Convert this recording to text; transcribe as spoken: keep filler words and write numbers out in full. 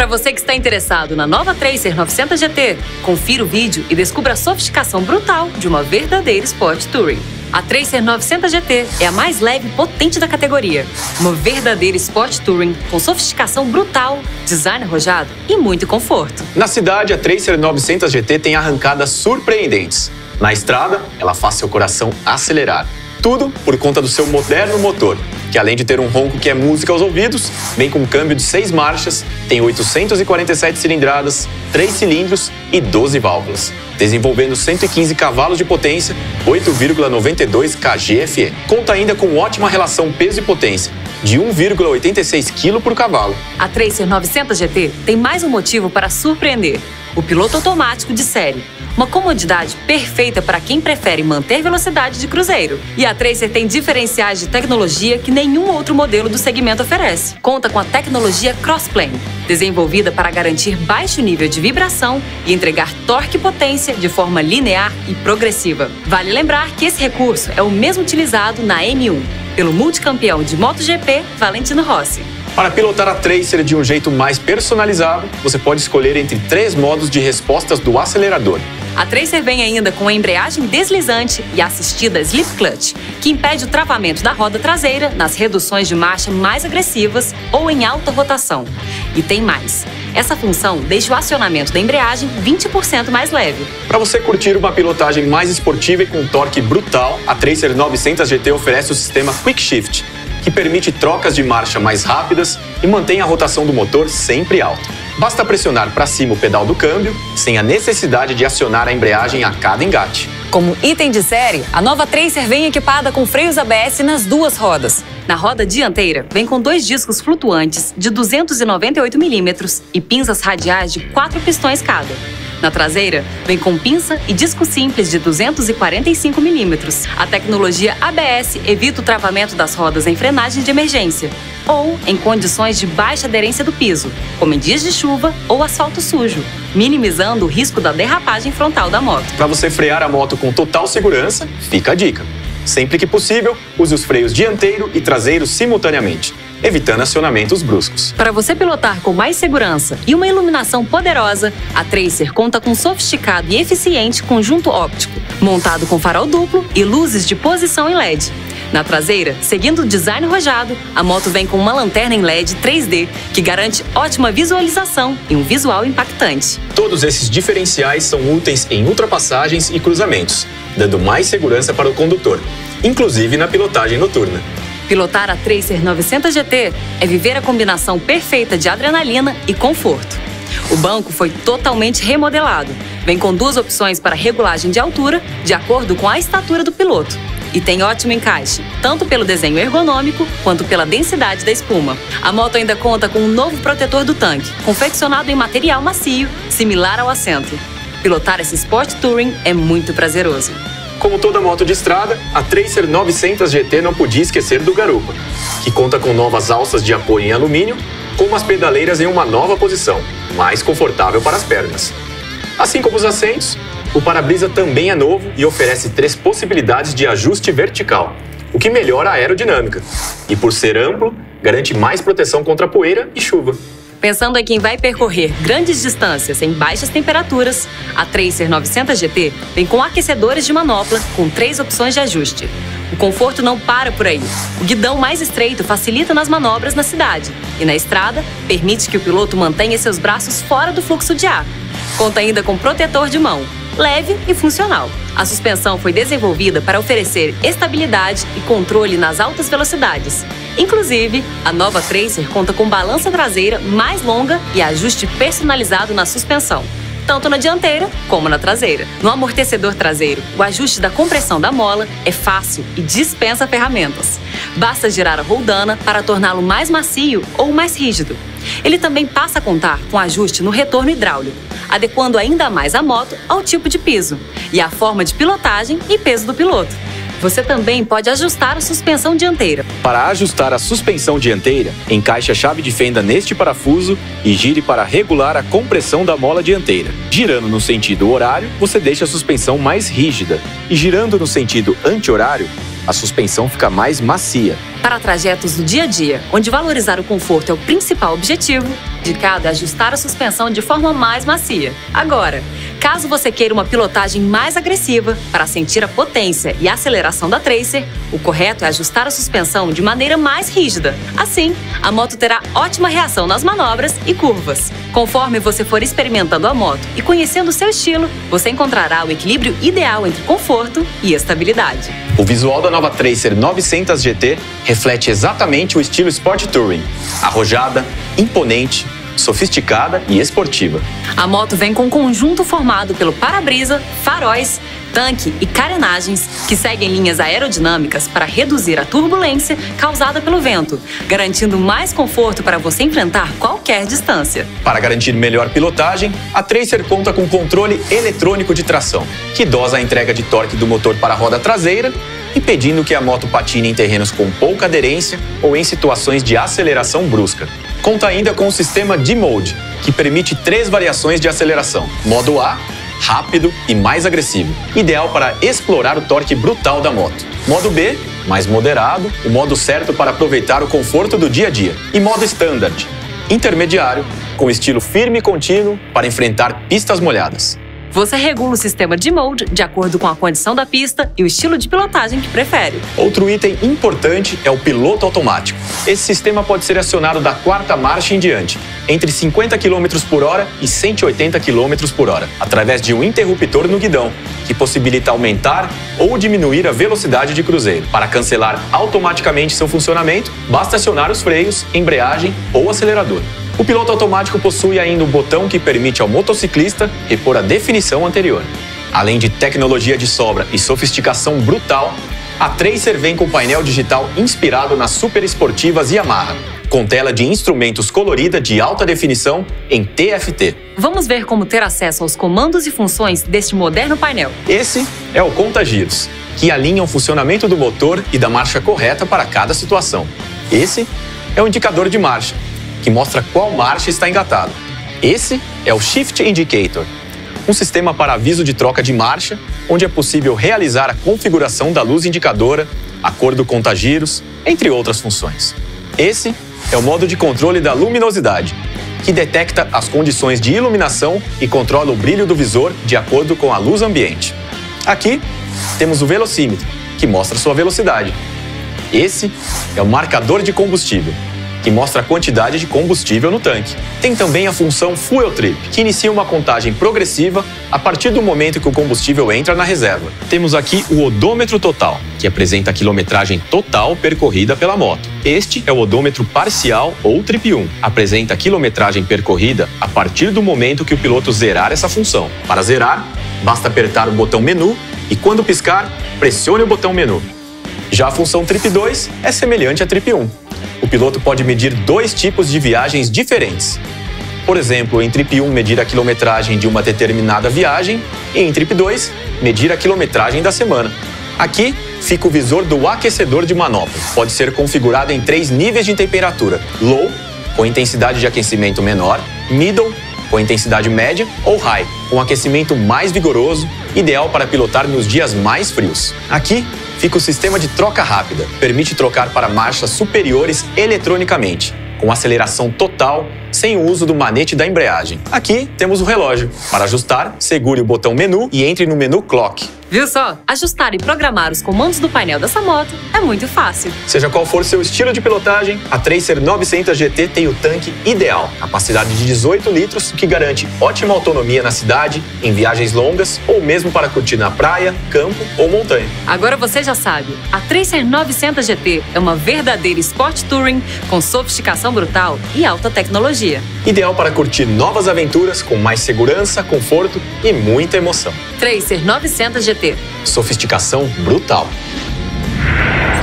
Para você que está interessado na nova Tracer novecentos G T, confira o vídeo e descubra a sofisticação brutal de uma verdadeira Sport Touring. A Tracer novecentos G T é a mais leve e potente da categoria. Uma verdadeira Sport Touring com sofisticação brutal, design arrojado e muito conforto. Na cidade, a Tracer novecentos G T tem arrancadas surpreendentes. Na estrada, ela faz seu coração acelerar. Tudo por conta do seu moderno motor, que além de ter um ronco que é música aos ouvidos, vem com um câmbio de seis marchas, tem oitocentas e quarenta e sete cilindradas, três cilindros e doze válvulas, desenvolvendo cento e quinze cavalos de potência, oito vírgula noventa e dois kgfm. Conta ainda com ótima relação peso e potência, de um vírgula oitenta e seis quilos por cavalo. A Tracer novecentos G T tem mais um motivo para surpreender: o piloto automático de série. Uma comodidade perfeita para quem prefere manter velocidade de cruzeiro. E a Tracer tem diferenciais de tecnologia que nenhum outro modelo do segmento oferece. Conta com a tecnologia Crossplane, desenvolvida para garantir baixo nível de vibração e entregar torque e potência de forma linear e progressiva. Vale lembrar que esse recurso é o mesmo utilizado na M um, pelo multicampeão de MotoGP, Valentino Rossi. Para pilotar a Tracer de um jeito mais personalizado, você pode escolher entre três modos de respostas do acelerador. A Tracer vem ainda com a embreagem deslizante e assistida Slip Clutch, que impede o travamento da roda traseira nas reduções de marcha mais agressivas ou em alta rotação. E tem mais: essa função deixa o acionamento da embreagem vinte por cento mais leve. Para você curtir uma pilotagem mais esportiva e com torque brutal, a Tracer novecentos G T oferece o sistema Quick Shift, que permite trocas de marcha mais rápidas e mantém a rotação do motor sempre alta. Basta pressionar para cima o pedal do câmbio, sem a necessidade de acionar a embreagem a cada engate. Como item de série, a nova Tracer vem equipada com freios A B S nas duas rodas. Na roda dianteira, vem com dois discos flutuantes de duzentos e noventa e oito milímetros e pinças radiais de quatro pistões cada. Na traseira, vem com pinça e disco simples de duzentos e quarenta e cinco milímetros. A tecnologia A B S evita o travamento das rodas em frenagem de emergência ou em condições de baixa aderência do piso, como em dias de chuva ou asfalto sujo, minimizando o risco da derrapagem frontal da moto. Para você frear a moto com total segurança, fica a dica: sempre que possível, use os freios dianteiro e traseiro simultaneamente, evitando acionamentos bruscos. Para você pilotar com mais segurança e uma iluminação poderosa, a Tracer conta com um sofisticado e eficiente conjunto óptico, montado com farol duplo e luzes de posição em L E D. Na traseira, seguindo o design arrojado, a moto vem com uma lanterna em L E D três D, que garante ótima visualização e um visual impactante. Todos esses diferenciais são úteis em ultrapassagens e cruzamentos, dando mais segurança para o condutor, inclusive na pilotagem noturna. Pilotar a Tracer novecentos G T é viver a combinação perfeita de adrenalina e conforto. O banco foi totalmente remodelado. Vem com duas opções para regulagem de altura, de acordo com a estatura do piloto. E tem ótimo encaixe, tanto pelo desenho ergonômico quanto pela densidade da espuma. A moto ainda conta com um novo protetor do tanque, confeccionado em material macio, similar ao assento. Pilotar esse Sport Touring é muito prazeroso. Como toda moto de estrada, a Tracer novecentos G T não podia esquecer do garupa, que conta com novas alças de apoio em alumínio, com umas pedaleiras em uma nova posição, mais confortável para as pernas. Assim como os assentos, o para-brisa também é novo e oferece três possibilidades de ajuste vertical, o que melhora a aerodinâmica. E por ser amplo, garante mais proteção contra poeira e chuva. Pensando em quem vai percorrer grandes distâncias em baixas temperaturas, a Tracer novecentos G T vem com aquecedores de manopla com três opções de ajuste. O conforto não para por aí. O guidão mais estreito facilita nas manobras na cidade e na estrada permite que o piloto mantenha seus braços fora do fluxo de ar. Conta ainda com protetor de mão, leve e funcional. A suspensão foi desenvolvida para oferecer estabilidade e controle nas altas velocidades. Inclusive, a nova Tracer conta com balança traseira mais longa e ajuste personalizado na suspensão, tanto na dianteira como na traseira. No amortecedor traseiro, o ajuste da compressão da mola é fácil e dispensa ferramentas. Basta girar a roldana para torná-lo mais macio ou mais rígido. Ele também passa a contar com ajuste no retorno hidráulico, adequando ainda mais a moto ao tipo de piso e à forma de pilotagem e peso do piloto. Você também pode ajustar a suspensão dianteira. Para ajustar a suspensão dianteira, encaixe a chave de fenda neste parafuso e gire para regular a compressão da mola dianteira. Girando no sentido horário, você deixa a suspensão mais rígida. E girando no sentido anti-horário, a suspensão fica mais macia. Para trajetos do dia a dia, onde valorizar o conforto é o principal objetivo, indicado é ajustar a suspensão de forma mais macia. Agora, caso você queira uma pilotagem mais agressiva para sentir a potência e a aceleração da Tracer, o correto é ajustar a suspensão de maneira mais rígida. Assim, a moto terá ótima reação nas manobras e curvas. Conforme você for experimentando a moto e conhecendo o seu estilo, você encontrará o equilíbrio ideal entre conforto e estabilidade. O visual da nova Tracer novecentos G T reflete exatamente o estilo Sport Touring. Arrojada, imponente, sofisticada e esportiva. A moto vem com um conjunto formado pelo para-brisa, faróis, tanque e carenagens que seguem linhas aerodinâmicas para reduzir a turbulência causada pelo vento, garantindo mais conforto para você enfrentar qualquer distância. Para garantir melhor pilotagem, a Tracer conta com controle eletrônico de tração, que dosa a entrega de torque do motor para a roda traseira, impedindo que a moto patine em terrenos com pouca aderência ou em situações de aceleração brusca. Conta ainda com o sistema D-Mode, que permite três variações de aceleração. Modo A, rápido e mais agressivo, ideal para explorar o torque brutal da moto. Modo B, mais moderado, o modo certo para aproveitar o conforto do dia a dia. E modo Standard, intermediário, com estilo firme e contínuo para enfrentar pistas molhadas. Você regula o sistema de mode de acordo com a condição da pista e o estilo de pilotagem que prefere. Outro item importante é o piloto automático. Esse sistema pode ser acionado da quarta marcha em diante, entre cinquenta quilômetros por hora e cento e oitenta quilômetros por hora, através de um interruptor no guidão, que possibilita aumentar ou diminuir a velocidade de cruzeiro. Para cancelar automaticamente seu funcionamento, basta acionar os freios, embreagem ou acelerador. O piloto automático possui ainda um botão que permite ao motociclista repor a definição anterior. Além de tecnologia de sobra e sofisticação brutal, a Tracer vem com painel digital inspirado nas super esportivas Yamaha, com tela de instrumentos colorida de alta definição em T F T. Vamos ver como ter acesso aos comandos e funções deste moderno painel. Esse é o conta-giros, que alinha o funcionamento do motor e da marcha correta para cada situação. Esse é o indicador de marcha, que mostra qual marcha está engatado. Esse é o Shift Indicator, um sistema para aviso de troca de marcha, onde é possível realizar a configuração da luz indicadora, a cor do conta-giros, entre outras funções. Esse é o modo de controle da luminosidade, que detecta as condições de iluminação e controla o brilho do visor de acordo com a luz ambiente. Aqui temos o velocímetro, que mostra sua velocidade. Esse é o marcador de combustível, que mostra a quantidade de combustível no tanque. Tem também a função Fuel Trip, que inicia uma contagem progressiva a partir do momento que o combustível entra na reserva. Temos aqui o odômetro total, que apresenta a quilometragem total percorrida pela moto. Este é o odômetro parcial ou Trip um. Apresenta a quilometragem percorrida a partir do momento que o piloto zerar essa função. Para zerar, basta apertar o botão menu e, quando piscar, pressione o botão menu. Já a função Trip dois é semelhante à Trip um. O piloto pode medir dois tipos de viagens diferentes. Por exemplo, em Trip um, medir a quilometragem de uma determinada viagem e em Trip dois, medir a quilometragem da semana. Aqui fica o visor do aquecedor de manopla. Pode ser configurado em três níveis de temperatura: Low, com intensidade de aquecimento menor, Middle, com intensidade média, ou High, com aquecimento mais vigoroso, ideal para pilotar nos dias mais frios. Aqui fica o sistema de troca rápida. Permite trocar para marchas superiores eletronicamente, com aceleração total, sem o uso do manete da embreagem. Aqui temos o relógio. Para ajustar, segure o botão menu e entre no menu Clock. Viu só? Ajustar e programar os comandos do painel dessa moto é muito fácil. Seja qual for seu estilo de pilotagem, a Tracer novecentos G T tem o tanque ideal. Capacidade de dezoito litros, que garante ótima autonomia na cidade, em viagens longas ou mesmo para curtir na praia, campo ou montanha. Agora você já sabe, a Tracer novecentos G T é uma verdadeira Sport Touring com sofisticação brutal e alta tecnologia. Ideal para curtir novas aventuras com mais segurança, conforto e muita emoção. Tracer novecentos G T. Sofisticação brutal.